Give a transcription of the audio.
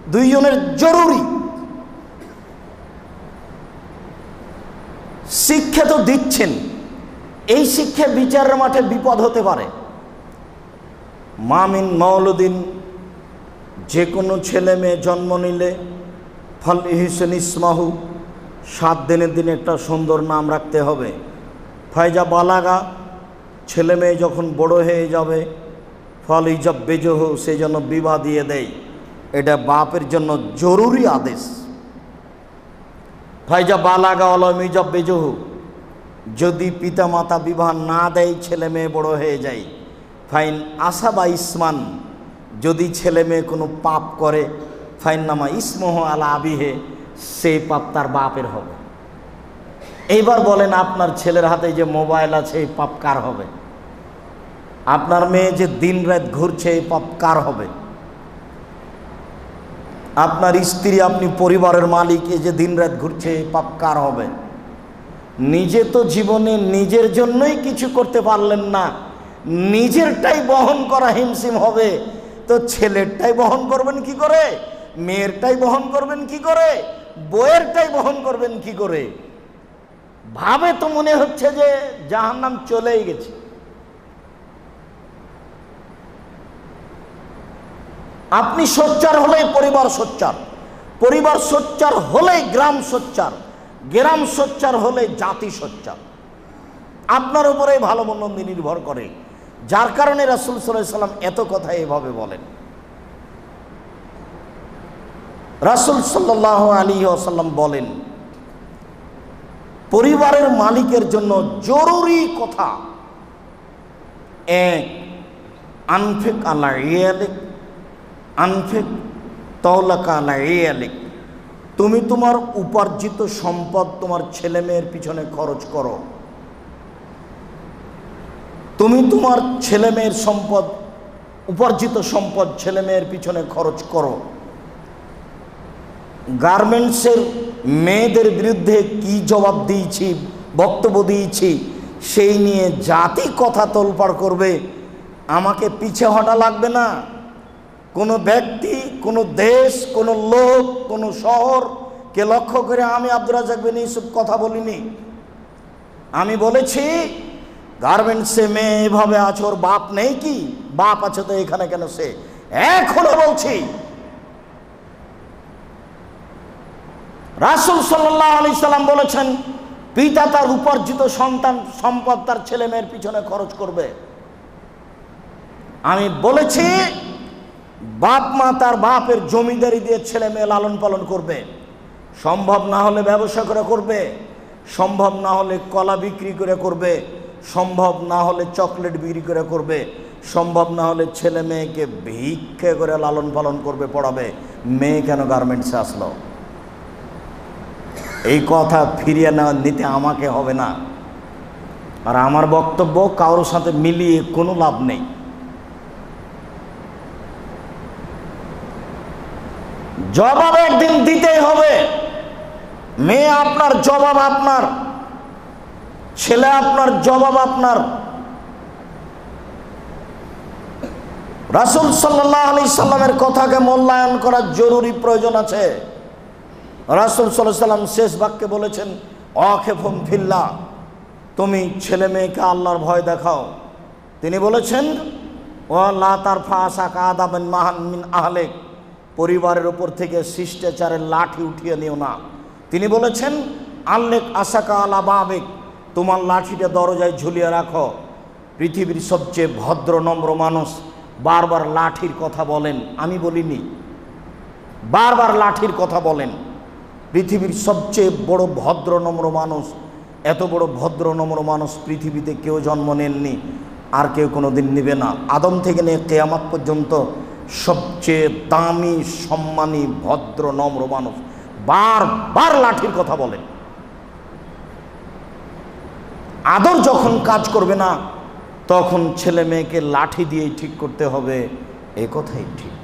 দুইজনের জরুরি। শিক্ষা তো দিচ্ছেন, এই শিক্ষা বিচারের মাঠে বিপদ হতে পারে। মামিন মৌলুদিন, যে কোনো ছেলে মেয়ে জন্ম নিলে ফল ইহসেন ইসমাহু, 7 দিনের দিন একটা সুন্দর নাম রাখতে হবে। ফায়জা বালাগা, ছেলে মেয়ে যখন বড় হয়ে যাবে ফল ইজব বেজহ, সেই জন্য বিবাহ দিয়ে দেয়। এটা বাপের জন্য জরুরি আদেশ। ফায়জা বালাগা অলম ইজব বেজহ, যদি পিতা মাতা বিবাহ না দেয় ছেলে মেয়ে বড় হয়ে যায়। ফাইন আসাবা ইসমান, যদি ছেলে মেয়ে কোনো পাপ করে ফাইন নামা ইসমহ আলা আবিহে, সেই পাপ তার বাপের হবে। এইবার বলেন, আপনার ছেলের হাতে যে মোবাইল আছে এই পাপ কার হবে? আপনার মেয়ে যে দিন রাত ঘুরছে এই পাপ কার হবে? আপনার স্ত্রী, আপনি পরিবারের মালিক, এই যে দিন রাত ঘুরছে এই পাপ কার হবে? নিজে তো জীবনে নিজের জন্যই কিছু করতে পারলেন না, নিজেরটাই বহন করা হিমশিম হবে, তো ছেলেরটাই বহন করবেন কি করে? মেয়েরটাই বহন করবেন কি করে? বউয়েরটাই বহন করবেন কি করে? ভাবে তো মনে হচ্ছে যে জাহান্নাম চলেই গেছে। আপনি সোচ্চার হলেই পরিবার সোচ্চার, পরিবার সোচ্চার হলেই গ্রাম সোচ্চার, গ্রাম সোচ্চার হলে জাতি সোচ্চার। আপনার উপরে ভালো মন্দ নির্ভর করে, যার কারণে রাসূল সাল্লাল্লাহু আলাইহি ওয়াসাল্লাম এত কথা এভাবে বলেন। রাসূল সাল্লাল্লাহু আলাইহি ওয়াসাল্লাম বলেন, পরিবারের মালিকের জন্য জরুরি কথা, 1 আনফিক আলা ইয়ালিক, আনফিক তাওলাকা আলা ইয়ালিক, তুমি তোমার উপার্জিত সম্পদ তোমার ছেলে মেয়ের পিছনে খরচ করো। তুমি তোমার ছেলে মেয়ের সম্পদ, উপার্জিত সম্পদ ছেলে মেয়ের পিছনে খরচ করো। গার্মেন্টসের মেয়েদের বিরুদ্ধে কি জবাব দিয়েছি, বক্তব্য দিয়েছি, সেই নিয়ে জাতি কথা তোলপাড় করবে, আমাকে পিছে হটা লাগবে না। কোনো ব্যক্তি, কোনো দেশ, কোনো লোক, কোনো শহরকে লক্ষ্য করে আমি আব্দুর রাজ্জাক বিন ইউসুফ কথা বলিনি। আমি বলেছি গার্মেন্টসে মেয়ে এভাবে আছে, ওর বাপ নেই কি? বাপ আছে তো এখানে কেন? সে এখনো বলছি, রাসূল সাল্লাল্লাহু আলাইহি সাল্লাম বলেছেন পিতা তার উপার্জিত সন্তান সম্পদ তার ছেলে মেয়ের পিছনে খরচ করবে। আমি বলেছি বাপ মা তার বাপের জমিদারি দিয়ে ছেলে মেয়ে লালন পালন করবে, সম্ভব না হলে ব্যবসা করে করবে, সম্ভব না হলে কলা বিক্রি করে করবে, সম্ভব না হলে চকলেট বিক্রি করে করবে, সম্ভব না হলে ছেলে মেয়েকে ভিক্ষে করে লালন পালন করবে, পড়াবে। মেয়ে কেন গার্মেন্টসে আসলো? এই কথা ফিরিয়ে নিতে আমাকে হবে না, আর আমার বক্তব্য কারোর সাথে মিলিয়ে কোনো লাভ নেই। জবাব একদিন দিতেই হবে। মেয়ে আপনার, জবাব আপনার। ছেলে আপনার, জবাব আপনার। রাসূল সাল্লাল্লাহু আলাইহি সাল্লামের কথাকে মূল্যায়ন করার জরুরি প্রয়োজন আছে। রাসূল সাল্লাল্লাহু আলাইহি সাল্লাম শেষ বাক্যে বলেছেন, ওয়াকিফুম ফিল্লাহ, তুমি ছেলে মেয়েকে আল্লাহর ভয় দেখাও। তিনি বলেছেন, ওয়ালা তারফা আসাকা আদাবান মাহান মিন আহলিক, পরিবারের উপর থেকে শিষ্টাচারের লাঠি উঠিয়ে নিও না। তিনি বলেছেন, আল্লেক আসাকা আলা বাবিক, তোমার লাঠিটা দরজায় ঝুলিয়ে রাখো। পৃথিবীর সবচেয়ে ভদ্র নম্র মানুষ বারবার লাঠির কথা বলেন, আমি বলিনি, বারবার লাঠির কথা বলেন। পৃথিবীর সবচেয়ে বড় ভদ্র নম্র মানুষ, এত বড় ভদ্র নম্র মানুষ পৃথিবীতে কেউ জন্ম নেননি, আর কেউ কোনো দিন নেবে না। আদম থেকে নিয়ে কিয়ামত পর্যন্ত সবচেয়ে দামি, সম্মানী, ভদ্র নম্র মানুষ বারবার লাঠির কথা বলেন। আদর যখন কাজ করবে না তখন ছেলে মেয়েকে লাঠি দিয়েই ঠিক করতে হবে, এ কথাই ঠিক।